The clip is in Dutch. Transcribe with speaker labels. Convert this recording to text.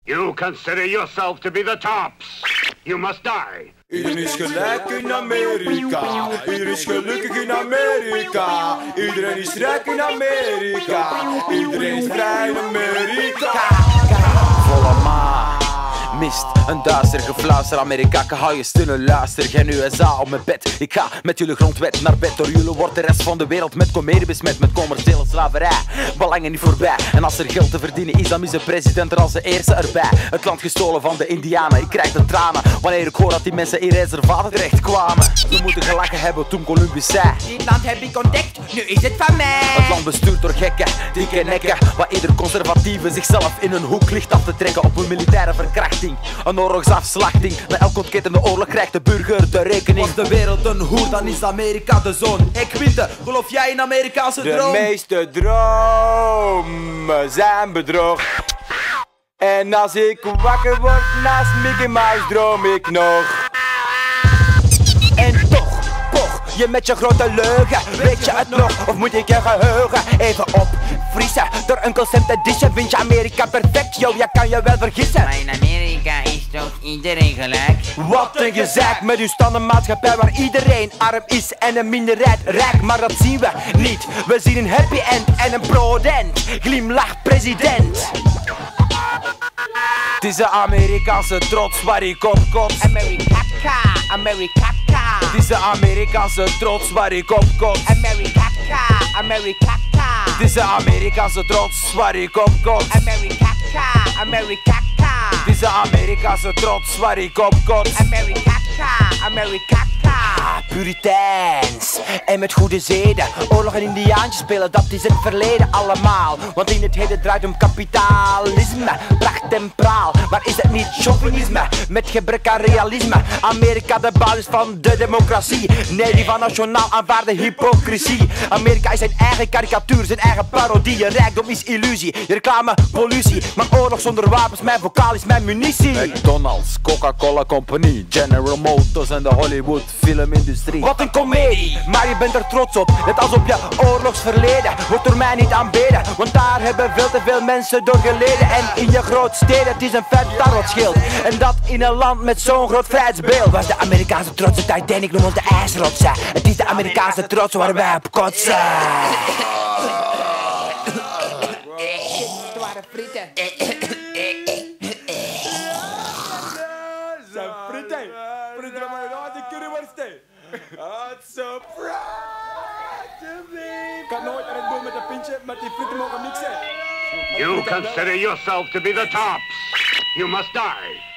Speaker 1: You consider yourself to be the tops. You must die.
Speaker 2: Iedereen is gelijk in Amerika. Iedereen is gelukkig in Amerika. Iedereen is rijk in Amerika. Iedereen is vrij in Amerika.
Speaker 3: Volle maan, mist, een duister gefluister. Amerika, hou je stil en luister. Geen USA op mijn bed. Ik ga met jullie grondwet naar bed. Door jullie wordt de rest van de wereld met komedie besmet. Met commerciële slaverij, belangen niet voorbij. En als er geld te verdienen is, dan is de president er als de eerste erbij. Het land gestolen van de indianen, ik krijg de tranen wanneer ik hoor dat die mensen in reservaten terecht kwamen. Ze moeten gelachen hebben toen Columbus zei:
Speaker 4: dit land heb ik ontdekt, nu is het van mij.
Speaker 3: Het land bestuurd door gekken, dikke nekken, waar ieder conservatieve zichzelf in een hoek ligt af te trekken op een militaire verkrachting. Een oorlogsafslachting, na elk ontketende oorlog krijgt de burger de rekening.
Speaker 4: Als de wereld een hoer, dan is Amerika de zon. Hey Quinte, geloof jij in Amerikaanse droom?
Speaker 2: De meeste dromen zijn bedrog. En als ik wakker word naast Mickey Mouse, droom ik nog.
Speaker 3: En toch, poch, je met je grote leugen. Weet je het nog, of moet ik je geheugen even opvriezen? Door Uncle Sam te dissen, vind je Amerika perfect? Yo, jij kan je wel vergissen.
Speaker 4: Maar in Amerika is toch iedereen gelijk?
Speaker 3: Wat een gezeik met uw standaardmaatschappij waar iedereen arm is en een minderheid rijk. Maar dat zien we niet, we zien een happy end en een prodent. Glimlach president. Het is de Amerikaanse trots waar ik op kots.
Speaker 4: Amerika, Amerika.
Speaker 3: Het is de Amerikaanse trots waar ik op kots.
Speaker 4: Amerika, Amerika.
Speaker 3: Het is de Amerikaanse trots waar ik op kots.
Speaker 4: Amerika, Amerika.
Speaker 3: Het is de Amerikaanse trots waar ik op kots.
Speaker 4: Amerika, Amerika.
Speaker 3: Puriteins en met goede zeden. Oorlog en indiaantjes spelen, dat is het verleden allemaal. Want in het heden draait om kapitalisme, pracht en praal. Maar is het niet chauvinisme, met gebrek aan realisme? Amerika de basis van de democratie. Nee, die van nationaal aanvaarde hypocrisie. Amerika is zijn eigen karikatuur, zijn eigen parodie. Je rijkdom is illusie, je reclame pollutie. Maar oorlog zonder wapens, mijn vocaal is mijn munitie. McDonald's, Coca-Cola Company, General Motors en de Hollywood filmindustrie. Wat een komedie, maar je bent er trots op. Net als op je oorlogsverleden, wordt door mij niet aanbeden. Want daar hebben veel te veel mensen door geleden. En in je grootsteden, het is een vet tarotsschild. En dat in een land met zo'n groot vrijheidsbeeld. Was de Amerikaanse trots, de Titanic noemen ons de ijsrotsen. Het is de Amerikaanse trots waar wij op kotsen.
Speaker 4: Zware frieten.
Speaker 2: Zijn frieten. Frieten van mij uit de curryworsten. Het zo proud to be. Kan nooit Red Bull met een pintje met die frieten mogen mixen.
Speaker 1: You consider yourself to be the tops. You must die.